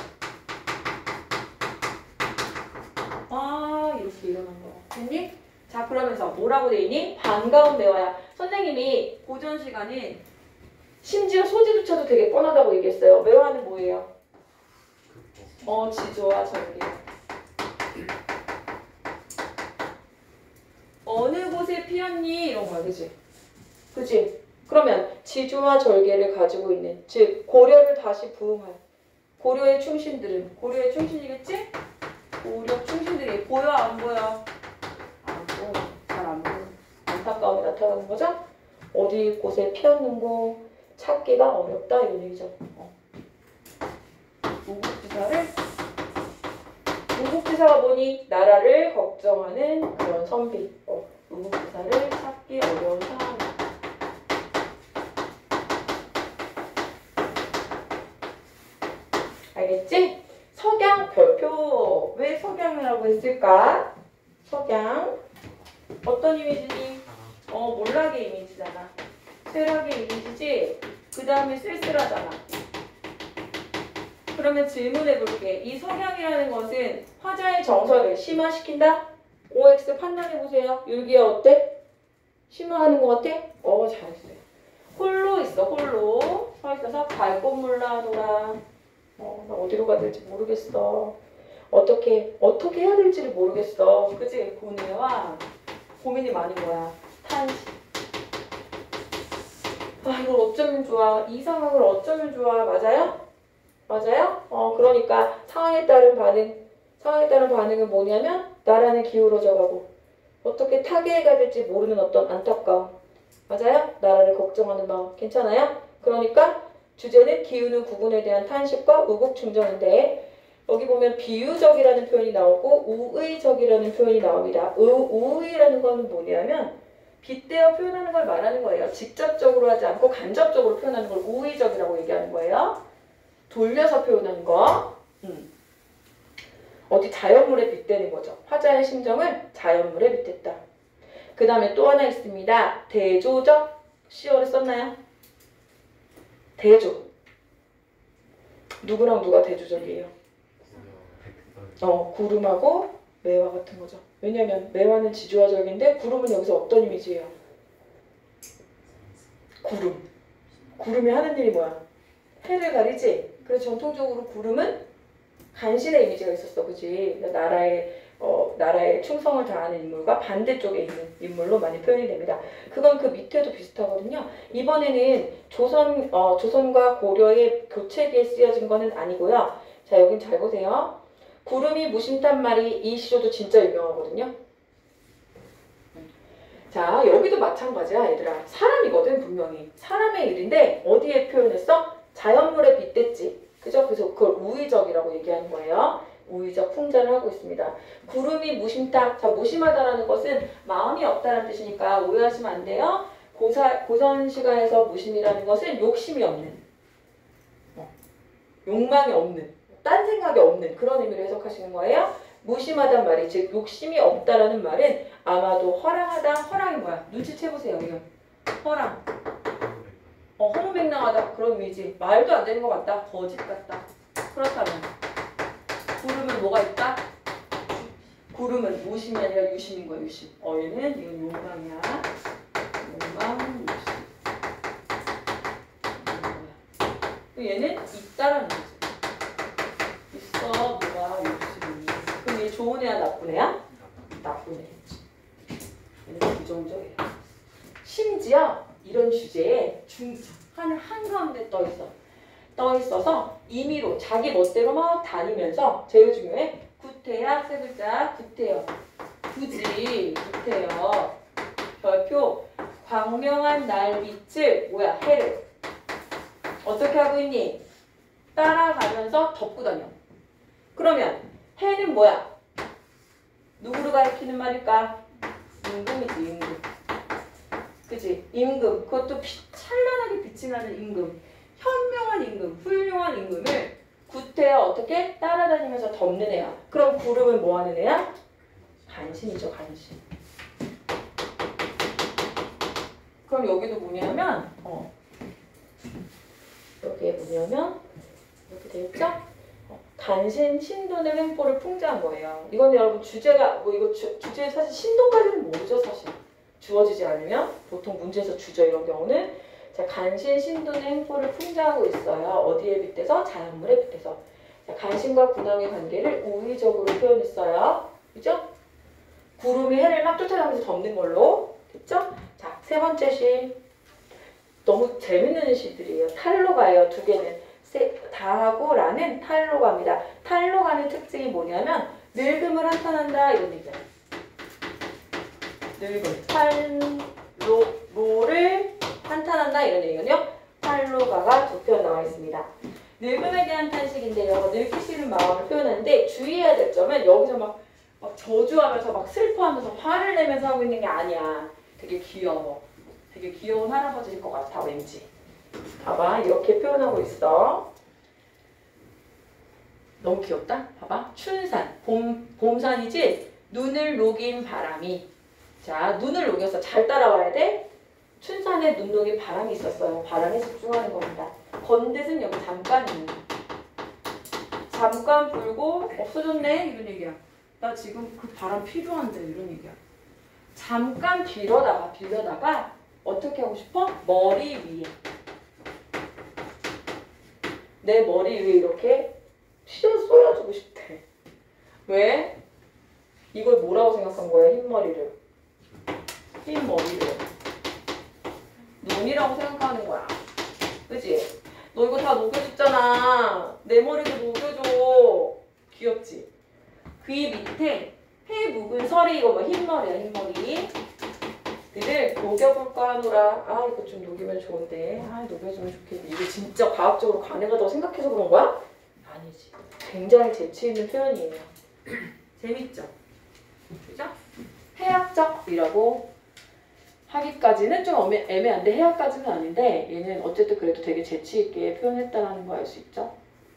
이렇게 일어난 거야. 됐니? 자, 그러면서 뭐라고 돼 있니? 반가운 매화야. 선생님이 고전 시간에 심지어 소지조차도 되게 뻔하다고 얘기했어요. 매화는 뭐예요? 지조와 절개. 어느 곳에 피었니? 이런 거야, 그치? 그치? 그러면 지조와 절개를 가지고 있는, 즉 고려를 다시 부흥할 고려의 충신들은, 고려의 충신이겠지? 고려 충신들이 보여 안 보여? 안 보여. 잘 안 보여. 안타까움이 나타나는 거죠? 어디 곳에 피었는고 찾기가 어렵다 이런 얘기죠. 우국지사가 보니 나라를 걱정하는 그런 선비. 우국지사를 찾기 어려운 상황이다. 알겠지? 석양 별표. 왜 석양이라고 했을까? 석양. 어떤 이미지니? 몰락의 이미지잖아. 쇠락의 이미지지? 그 다음에 쓸쓸하잖아. 그러면 질문해 볼게. 이 석양이라는 것은 화자의 정서를 심화시킨다? OX 판단해 보세요. 율기야 어때? 심화하는 것 같아? 잘했어요. 홀로 있어. 홀로 서 있어서 밝고 몰라노라. 나 어디로 가야 될지 모르겠어. 어떻게 해야 될지를 모르겠어. 그치? 고뇌와 고민이 많은 거야. 탄식. 이걸 어쩌면 좋아. 이 상황을 어쩌면 좋아. 맞아요? 맞아요? 그러니까 상황에 따른 반응은 뭐냐면 나라는 기울어져 가고 어떻게 타계가 될지 모르는 어떤 안타까움. 맞아요? 나라를 걱정하는 마음. 괜찮아요? 그러니까 주제는 기우는 구군에 대한 탄식과 우국충정인데 여기 보면 비유적이라는 표현이 나오고 우의적이라는 표현이 나옵니다. 우의라는 거는 뭐냐면 빗대어 표현하는 걸 말하는 거예요. 직접적으로 하지 않고 간접적으로 표현하는 걸 우의적이라고 얘기하는 거예요. 돌려서 표현하는 거. 어디 자연물에 빗대는 거죠. 화자의 심정을 자연물에 빗댔다. 그 다음에 또 하나 있습니다. 대조적 시어를 썼나요? 대조. 누구랑 누가 대조적이에요? 구름하고 매화 같은 거죠. 왜냐면 매화는 지주화적인데 구름은 여기서 어떤 이미지예요? 구름. 구름이 하는 일이 뭐야? 해를 가리지? 그래서 전통적으로 구름은 간신의 이미지가 있었어. 그지? 나라의 충성을 다하는 인물과 반대쪽에 있는 인물로 많이 표현이 됩니다. 그건 그 밑에도 비슷하거든요. 이번에는 조선과 고려의 교체기에 쓰여진 거는 아니고요. 자, 여긴 잘 보세요. 구름이 무심탄 말이 이 시조도 진짜 유명하거든요. 자, 여기도 마찬가지야, 얘들아. 사람이거든, 분명히. 사람의 일인데 어디에 표현했어? 자연물에 빗댔지. 그죠? 그래서 그걸 우의적이라고 얘기하는 거예요. 우의적 풍자를 하고 있습니다. 구름이 무심탁. 자, 무심하다라는 것은 마음이 없다는 뜻이니까 오해하시면 안 돼요. 고선 시가에서 무심이라는 것은 욕심이 없는, 욕망이 없는, 딴 생각이 없는 그런 의미로 해석하시는 거예요. 무심하단 말이, 즉 욕심이 없다라는 말은 아마도 허랑하다. 허랑이 뭐야? 눈치채보세요. 이건 허랑. 허무맹랑하다. 그런 의미지. 말도 안 되는 것 같다. 거짓 같다. 그렇다면 구름은 뭐가 있다? 구름은 무심이 아니라 유심인 거야. 유심. 얘는 이건 용광이야. 용광, 유심. 얘는 있다라는 거지. 있어. 뭐가 유심이. 그럼 얘 좋은 애야? 나쁜 애야? 나쁜 애겠지. 얘는 부정적이야. 심지어 이런 주제에 하늘 한가운데 떠 있어서 임의로 자기 멋대로 막 다니면서 제일 중요해. 구태야, 세 글자. 구태여. 굳이 구태여. 별표 광명한 날빛을 뭐야? 해를 어떻게 하고 있니? 따라가면서 덮고 다녀. 그러면 해는 뭐야? 누구를 가리키는 말일까? 임금이지, 임금. 그치? 임금. 그것도 찬란하게 빛이 나는 임금. 현명한 임금, 훌륭한 임금을 구태여 어떻게? 따라다니면서 덮는 애야. 그럼 구름은 뭐 하는 애야? 간신이죠, 간신. 그럼 여기도 뭐냐면, 여기에 뭐냐면, 이렇게 되어있죠? 간신, 신돈의 횡포를 풍자한 거예요. 이건 여러분 주제가, 이거 주제 사실 신돈까지는 모르죠, 사실. 주어지지 않으면 보통 문제에서 주죠. 이런 경우는 자, 간신 신돈의 행포를 풍자하고 있어요. 어디에 빗대서? 자연물에 빗대서. 자, 간신과 군왕의 관계를 우의적으로 표현했어요. 그죠? 구름이 해를 막 쫓아가면서 덮는 걸로. 됐죠? 자, 세 번째 시. 너무 재밌는 시들이에요. 탈로가예요. 두 개는. 다하고 라는 탈로가입니다. 탈로가는 특징이 뭐냐면 늙음을 한탄한다 이런 얘기예요. 늙음. 탈로를 한탄한다 이런 얘기거든요. 탈로가가 두 편 나와 있습니다. 늙음에 대한 탄식인데요. 늙기 싫은 마음을 표현하는데 주의해야 될 점은 여기서 막 저주하면서 막 슬퍼하면서 화를 내면서 하고 있는 게 아니야. 되게 귀여워. 되게 귀여운 할아버지일 것 같아 왠지. 봐봐 이렇게 표현하고 있어. 너무 귀엽다. 봐봐 춘산 봄산이지. 눈을 녹인 바람이. 자 눈을 녹여서 잘 따라와야 돼. 춘산에 눈 녹인 바람이 있었어요. 바람에 집중하는 겁니다. 건댓은 여기 잠깐 있는 거. 잠깐 불고 없어졌네 이런 얘기야. 나 지금 그 바람 필요한데 이런 얘기야. 잠깐 빌려다가 어떻게 하고 싶어? 머리 위에. 내 머리 위에 이렇게 쏘여주고 싶대. 왜? 이걸 뭐라고 생각한 거야? 흰머리를. 흰머리를. 눈이라고 생각하는 거야. 그치? 너 이거 다 녹여줬잖아. 내 머리도 녹여줘. 귀엽지? 귀 밑에 해 묵은 설이 이거 뭐 흰머리야 흰머리. 니들 녹여볼까 하노라. 아 이거 좀 녹이면 좋은데. 아 녹여주면 좋겠는데. 이게 진짜 과학적으로 가능하다고 생각해서 그런 거야? 아니지. 굉장히 재치 있는 표현이에요. 재밌죠? 그죠? 해학적이라고 하기까지는 좀 애매한데 해학까지는 아닌데 얘는 어쨌든 그래도 되게 재치 있게 표현했다는 거 알 수 있죠?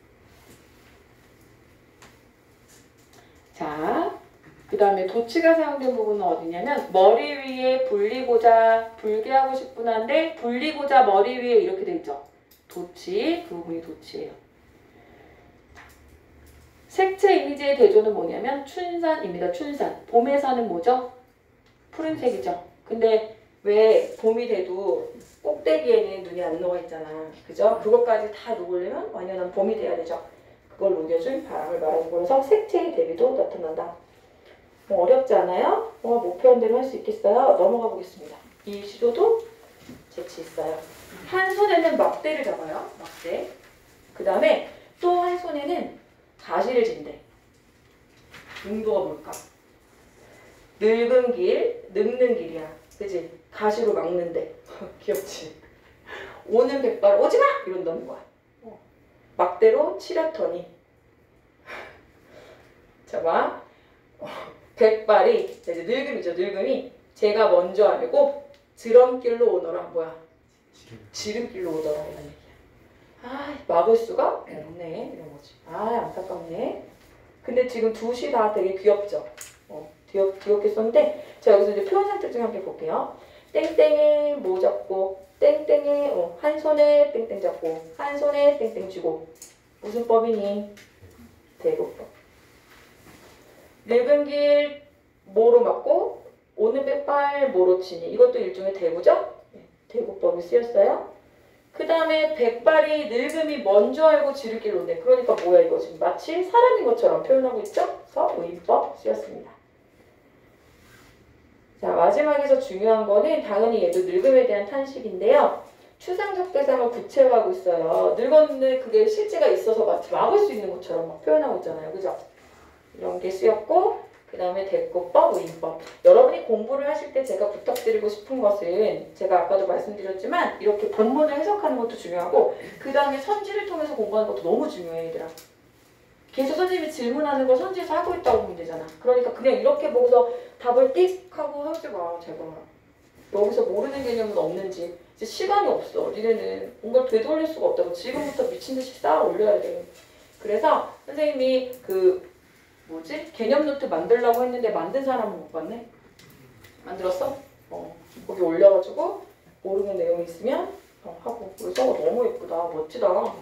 자, 그 다음에 도치가 사용된 부분은 어디냐면 머리 위에 불리고자 불게 하고 싶은 한데 불리고자 머리 위에 이렇게 돼 있죠? 도치, 그 부분이 도치예요. 색채 이미지의 대조는 뭐냐면 춘산입니다. 춘산. 봄의 산은 뭐죠? 푸른색이죠. 근데 왜 봄이 돼도 꼭대기에는 눈이 안 녹아 있잖아. 그죠? 그것까지 다 녹으려면 완연한 봄이 돼야 되죠. 그걸 녹여준 바람을 말하는 거라서 색채의 대비도 나타난다. 뭐 어렵지 않아요? 뭐 표현대로 할 수 있겠어요? 넘어가 보겠습니다. 이 시도도 재치 있어요. 한 손에는 막대를 잡아요. 막대. 그 다음에 또 한 손에는 가시를 진대. 용도가 뭘까? 늙은 길, 늙는 길이야. 그치? 가시로 막는데. 귀엽지? 오는 백발 오지마! 이런다는 거야. 막대로 치렸더니. 자, 봐. 백발이, 이제 늙음이죠, 늙음이. 제가 먼저 알고 지름길로 오너라. 뭐야? 지름길로 오더라. 이런 얘기야. 아, 막을 수가 없네. 이런 거지. 아, 안타깝네. 근데 지금 두 시 다 되게 귀엽죠? 귀엽게 썼는데, 자, 여기서 이제 표현 상태 중 함께 볼게요. 땡땡에 뭐 잡고, 땡땡에, 한 손에 땡땡 잡고, 한 손에 땡땡 쥐고. 무슨 법이니? 대구법. 늙은 길 뭐로 맞고, 오는 백발 뭐로 치니. 이것도 일종의 대구죠? 대구법이 쓰였어요. 그 다음에 백발이 늙음이 먼저 알고 지름길로 온대. 그러니까 뭐야 이거 지금 마치 사람인 것처럼 표현하고 있죠? 그래서 의법 쓰였습니다. 자, 마지막에서 중요한 거는 당연히 얘도 늙음에 대한 탄식인데요. 추상적 대상을 구체화하고 있어요. 늙었는데 그게 실제가 있어서 마치 막을 수 있는 것처럼 막 표현하고 있잖아요. 그죠? 이런 게 쓰였고, 그 다음에 대꾸법, 의인법. 여러분이 공부를 하실 때 제가 부탁드리고 싶은 것은 제가 아까도 말씀드렸지만 이렇게 본문을 해석하는 것도 중요하고 그 다음에 선지를 통해서 공부하는 것도 너무 중요해 얘들아. 계속 선생님이 질문하는 걸 선지에서 하고 있다고 보면 되잖아. 그러니까 그냥 이렇게 보고서 답을 띡 하고 하지 마. 제발. 여기서 모르는 개념은 없는지. 이제 시간이 없어. 니네는 뭔가를 되돌릴 수가 없다고. 지금부터 미친듯이 쌓아 올려야 돼. 그래서 선생님이 개념 노트 만들려고 했는데 만든 사람은 못 봤네? 만들었어? 거기 올려가지고 모르는 내용이 있으면 하고. 그래서 너무 예쁘다. 멋지다.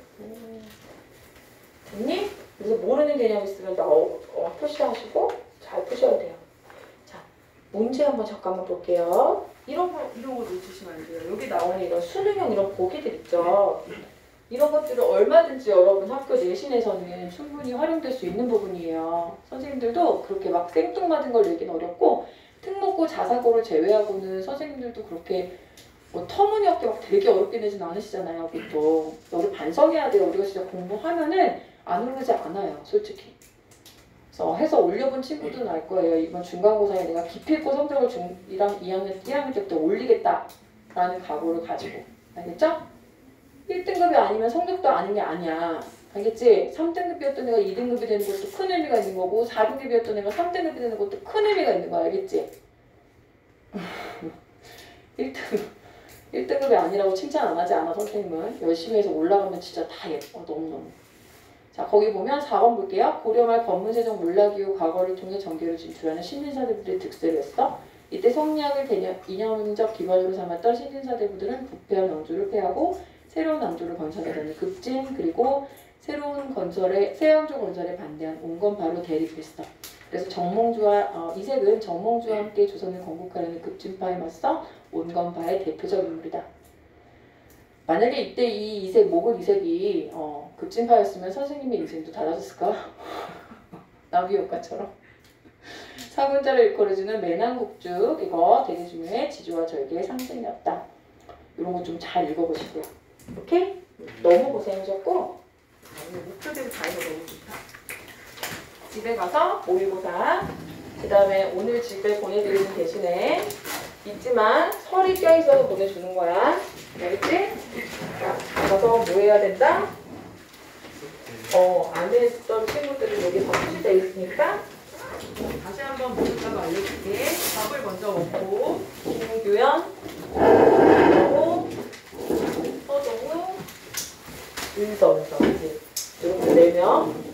됐니? 그래서 모르는 개념 있으면 표시하시고 잘 푸셔야 돼요. 자, 문제 한번 잠깐만 볼게요. 이런 거 놓치시면 안 돼요. 여기 나오는 이런 수능형 이런 보기들 있죠. 이런 것들을 얼마든지 여러분 학교 내신에서는 충분히 활용될 수 있는 부분이에요. 선생님들도 그렇게 막 생뚱맞은 걸 내긴 어렵고 특목고 자사고를 제외하고는 선생님들도 그렇게 뭐 터무니없게 막 되게 어렵게 내진 않으시잖아요. 보통. 여기 반성해야 돼요. 우리가 진짜 공부하면은 안 오르지 않아요. 솔직히. 그래서 해서 올려본 친구들은 알 거예요. 이번 중간고사에 내가 기필코 성적을 중1 2학년 때부터 올리겠다라는 각오를 가지고. 알겠죠? 1등급이 아니면 성적도 아닌 게 아니야. 알겠지? 3등급이었던 애가 2등급이 되는 것도 큰 의미가 있는 거고 4등급이었던 애가 3등급이 되는 것도 큰 의미가 있는 거야. 알겠지? 1등급이 아니라고 칭찬 안 하지 않아 선생님은. 열심히 해서 올라가면 진짜 다 예뻐. 너무너무. 자, 거기 보면 4번 볼게요. 고려말 검문세종 몰락 이후 과거를 통해 정계를 진출하는 신진사대부들의 득세를 했어. 이때 성리학을 이념적 기반으로 삼았던 신진사대부들은 부패한 왕조를 폐하고 새로운 왕조를 건설하려는 급진, 그리고 새로운 새 왕조 건설에 반대한 온건파로 대립했어. 그래서 이색은 정몽주와 함께 조선을 건국하려는 급진파에 맞서 온건파의 대표적 인물이다. 만약에 이때 목은 이색이 급진파였으면 선생님의 인생도 달라졌을까? 나비효과처럼. 사군자를 일컬어주는 매난국죽, 이거 되게 중요해. 지주와 절개의 상징이었다. 이런 거 좀 잘 읽어보시고요. 오케이? 너무 고생하셨고 오늘 목표대로 다 해서 너무 좋다. 집에 가서 모의고사 그 다음에 오늘 집에 보내드리는 대신에 있지만 설이 껴있어서 보내주는 거야. 알겠지? 자, 가서 뭐 해야 된다? 안 했던 친구들은 여기 다 표시되어 있으니까 다시 한번 모의고사가 알려줄게. 밥을 먼저 먹고 김규현, 그리고 서정우, 은서, 그치? 이렇게 4명